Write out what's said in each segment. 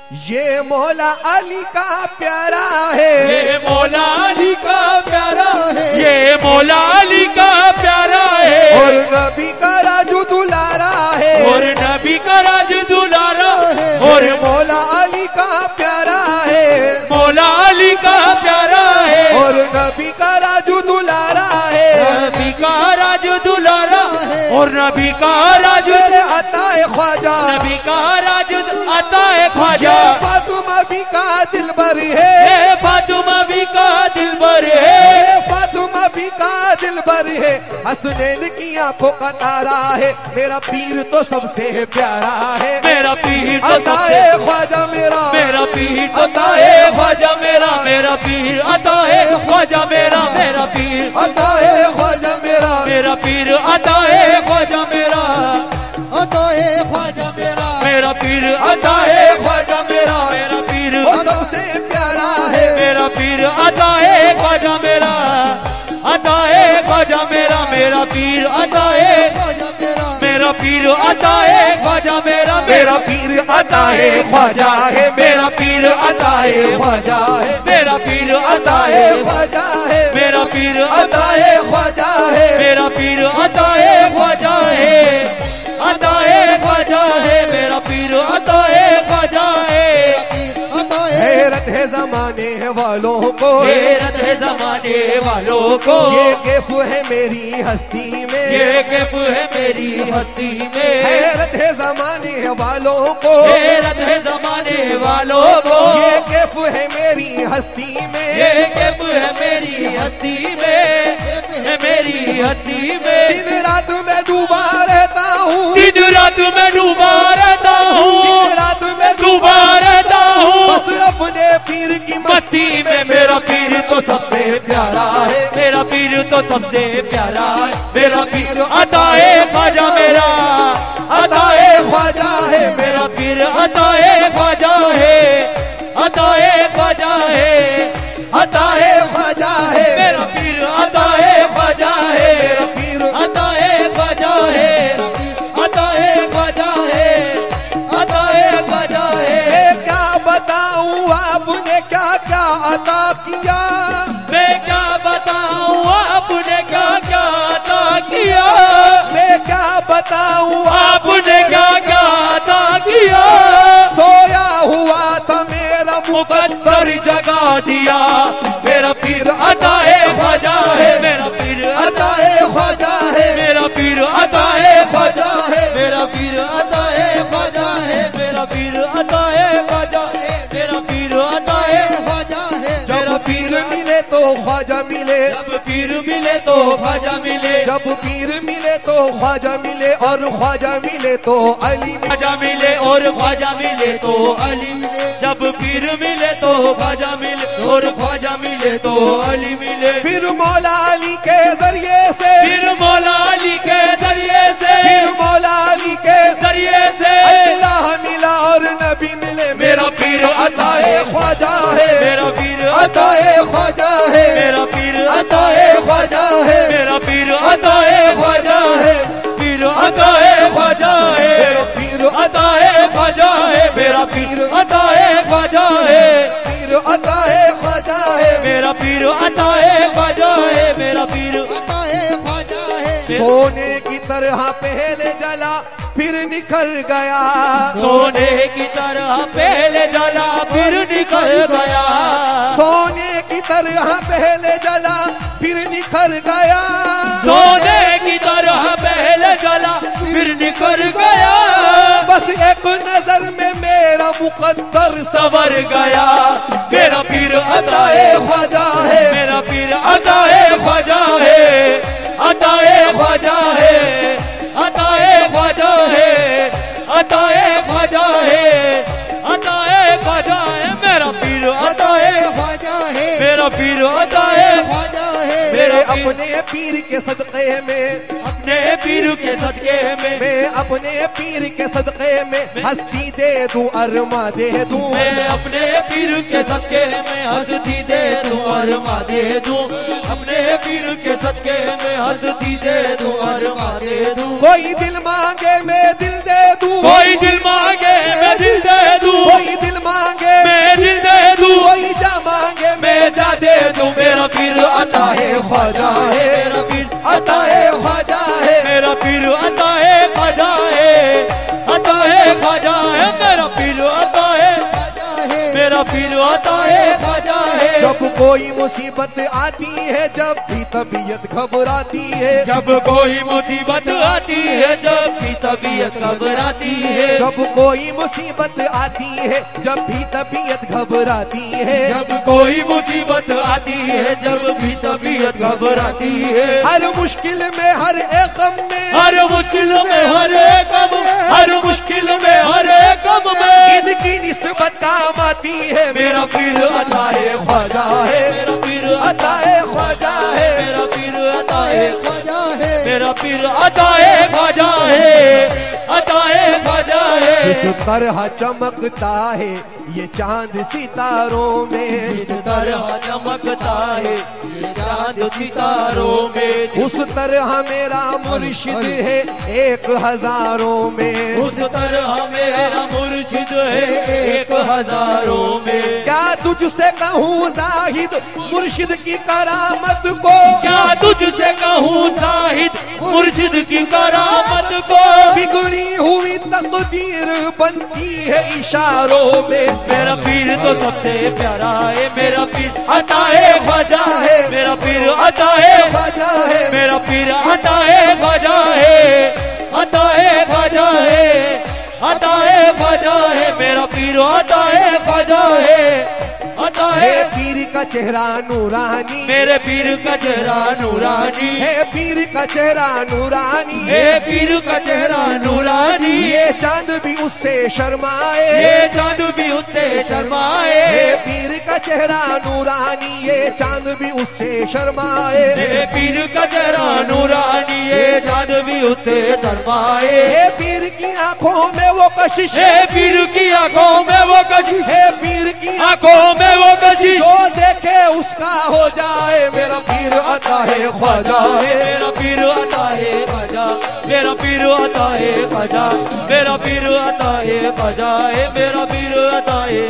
ये मौला अली का प्यारा है, ये मौला अली का प्यारा है, ये मौला अली का प्यारा है, और नबी का राजू दुलारा है, और नबी का राज दुलारा है, और मौला अली का प्यारा है, मौला अली का प्यारा है, और नबी का राजू दुलारा है, नबी का राज दुलारा है, और नबी का राज मेरे अताए ख्वाजा, नबी का राज आता है ख्वाजा, फातिमा भी का दिलबर है, ये फातिमा भी का दिलबर है, फातिमा भी का दिलबर है, हसनैन की आंखों का तारा है, मेरा पीर तो सबसे प्यारा है, मेरा पीर तो अताए ख्वाजा मेरा, मेरा पीर अताए ख्वाजा मेरा, मेरा पीर अताए ख्वाजा मेरा, मेरा पीर अताए ख्वाजा मेरा, मेरा पीर अताए ख्वाजा मेरा, अताए ख्वाजा मेरा, मेरा पीर अताए ख्वाजा मेरा, मेरा पीर वो सबसे प्यारा है, मेरा पीर अताए ख्वाजा मेरा, अताए ख्वाजा मेरा, मेरा पीर अताए ख्वाजा मेरा, मेरा पीर अताए ख्वाजा मेरा, मेरा पीर अताए ख्वाजा है, मेरा पीर अताए ख्वाजा है, मेरा पीर अताए ख्वाजा है, मेरा पीर अताए ख्वाजा है, मेरा पीर अताए ख्वाजा है, अताए ख्वाजा है, मेरा पीर अताए ख्वाजा है, अताए हैरत है जमाने वालों को, हैरत है जमाने वालों को, ये कैफ है मेरी हस्ती में, ये कैफ है मेरी हस्ती में, हैरत है जमाने वालों को, हैरत है जमाने वालों को, ये कैफ है मेरी हस्ती में, ये कैफ है मेरी हस्ती में, है मेरी हस्ती में, दिन रात मैं डूबा रहता हूँ, दिन रात में डूबा रहता हूँ, दिन रात मैं डूबा रहता हूँ, बस अपने पीर की मस्ती में, मेरा पीर तो सबसे प्यारा है, मेरा पीर तो सबसे प्यारा है, मेरा पीर अताए ख्वाजा मेरा, अताए ख्वाजा है, मेरा पीर अताए ख्वाजा है, अताए ख्वाजा है, अताए ख्वाजा है, मेरा पीर अताए ख्वाजा है, मेरा पीर अताए ख्वाजा है, अताए ख्वाजा है, अताए ख्वाजा है, मैं क्या बताऊँ आपने क्या क्या अता किया, मैं क्या बताऊँ आपने क्या क्या अता किया, मैं क्या बताऊँ आपने क्या क्या अता किया, सोया हुआ था मेरा मुकद्दर जगा दिया, मेरा पीर अताए ख्वाजा है, मेरा पीर अताए ख्वाजा है, मेरा पीर अताए ख्वाजा है, मेरा पीर अताए ख्वाजा है, मेरा पीर अताए ख्वाजा है, मेरा पीर अताए ख्वाजा है, जब पीर मिले तो ख्वाजा मिले, जब पीर मिले तो ख्वाजा मिले, जब पीर मिले तो ख्वाजा मिले, और ख्वाजा मिले तो अली मिले, ख्वाजा मिले और ख्वाजा मिले तो अली मिले, जब पीर मिले तो ख्वाजा मिले और ख्वाजा मिले तो अली मिले, फिर मौला अली के जरिए से, फिर मौला अली के जरिए से, फिर मौला अली के जरिए से अल्लाह मिला और नबी मिले, मेरा पीर अताए ख्वाजा है, मेरा पीर अताए ख्वाजा है, मेरा पीर अताए ख्वाजा है, मेरा पीर अताए ख्वाजा है, पीर अताए ख्वाजा है, मेरा पीर अताए ख्वाजा है, मेरा पीर अताए ख्वाजा है, पीर अताए ख्वाजा है, मेरा पीर अताए ख्वाजा है, मेरा पीर अताए ख्वाजा है, सोने की तरह पहले जला फिर निखर गया, सोने की तरह पहले जला फिर निकल गया, सोने की तरह पहले जला फिर निखर गया, सोने की तरह पहले जला फिर निकल गया, बस एक नजर में मेरा मुकद्दर सवर गया, मेरा पीर अताए ख्वाजा है, मेरा पीर अताए ख्वाजा है, अताए ख्वाजा है, अताए ख्वाजा है, अताए ख्वाजा है, अताए ख्वाजा है, मेरा पीर अताए ख्वाजा है, मेरा पीर अताए ख्वाजा है, मेरे अपने पीर के सदक़े में, अपने पीर के सदके में, मैं अपने पीर के सदक़े में हस्ती दे दूं अरमा दे दूं, मैं अपने पीर के सदके में हस्ती दे दूं अरमा दे दूं, अपने पीर के सदके में हस्ती दे दूं अरमा दे दूं, कोई दिल मांगे मैं दिल दे दूं, कोई दिल मांगे मैं दिल दे दूं, कोई दिल मांगे मैं दिल दे दूं, कोई जा मांगे मैं जा दे दूं। मेरा पीर अता है ख्वाजा है, मेरा पीर अता है ख्वाजा है, मेरा पीर अता है ख्वाजा है, अता है ख्वाजा है, मेरा पीर अता है, मेरा पीर अता है ख्वाजा है। जब कोई मुसीबत आती है, जब भी तबीयत घबराती है, जब कोई मुसीबत आती है, जब भी तबीयत घबराती है, जब कोई मुसीबत आती है, जब भी तबीयत घबराती है, जब कोई मुसीबत आती है, जब भी तबीयत घबराती है, हर मुश्किल में हर एक गम में, हर मुश्किल में हर एक गम, हर मुश्किल में हर एक गम में इनकी निस्बत काम आती है। मेरा पीर अता है ख्वाजा है, मेरा पीर अता है ख्वाजा है, मेरा पीर अता है ख्वाजा है, मेरा पीर अता है ख्वाजा है, अता है ख्वाजा है। जिस तरह चमकता है ये चांद सितारों में, जिस तरह चमकता है ये चांद सितारों में, उस तरह मेरा मुर्शिद है एक हजारों में। उस तरह मेरा मुर्शिद है एक हजारों में। क्या तुझसे कहूँ जाहिद मुर्शिद की करामत को, क्या तुझसे कहूँ जाहिद मुर्शिद की करामत को, बिगड़ी हुई तकदीर बनती है इशारों में। मेरा पीर तो सबसे प्यारा है, मेरा पीर अता है ख्वाजा है, मेरा पीर अता है, ख्वाजा है, मेरा पीर अता है ख्वाजा है, अता है ख्वाजा है, अता है ख्वाजा है, मेरा पीर अता है ख्वाजा है, अता है। पीर का चेहरा नूरानी, मेरे पीर का चेहरा नूरानी है पीर का चेहरा नूरानी, है पीर का चेहरा नूरानी, ये चांद भी उससे शर्माए, ये चांद भी उससे शर्माए, है पीर का चेहरा नूरानी, ये चांद भी उससे शर्माए, ये पीर का चेहरा नूरानी, ये चांद भी उससे शर्माए, है पीर की आंखों में वो कशिश, है पीर की आंखों में वो कशिश, है पीर की आंखों में वो कशिश, जो देखे उसका हो जाए। मेरा पीर अता है ख्वाजा है, मेरा पीर अता है ख्वाजा, मेरा पीर अता है ख्वाजा, मेरा पीर अता है ख्वाजा है, मेरा पीर अता है,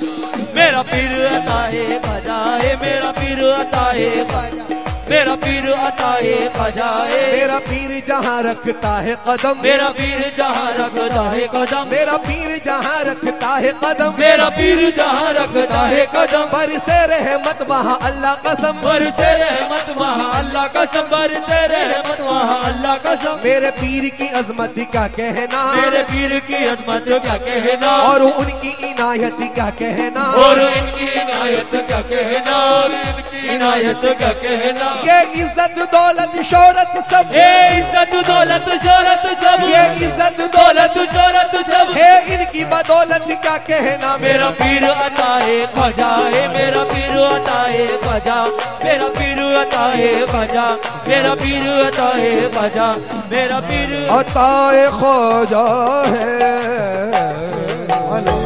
मेरा पीर अता है ख्वाजा है, मेरा पीर अता है ख्वाजा, मेरा पीर अता है ख्वाजा है। मेरा पीर जहाँ रखता है कदम, मेरा पीर जहाँ रखता है कदम, मेरा पीर जहाँ रखता है कदम, मेरा पीर जहाँ रखता है कदम, बरसे रहमत वहाँ अल्लाह कसम, बरसे रहमत वहाँ अल्लाह कसम, बरसे रहमत वहाँ अल्लाह कसम। मेरे पीर की अजमत का कहना, मेरे पीर की अजमत क्या कहना, और उनकी इनायत क्या कहना, और इनकी इनायत क्या कहना, इनकी इनायत क्या कहना। ये इज्जत दौलत शोहरत सब, ये इज्जत दौलत शोहरत सब, ये इज्जत दौलत शोहरत सब है इनकी बदौलत क्या कहना। मेरा पीर अता है ख्वाजा है, मेरा पीर अता है ख्वाजा, मेरा पीर अता है ख्वाजा, मेरा पीर अता है ख्वाजा, मेरा पीर अता है ख्वाजा है।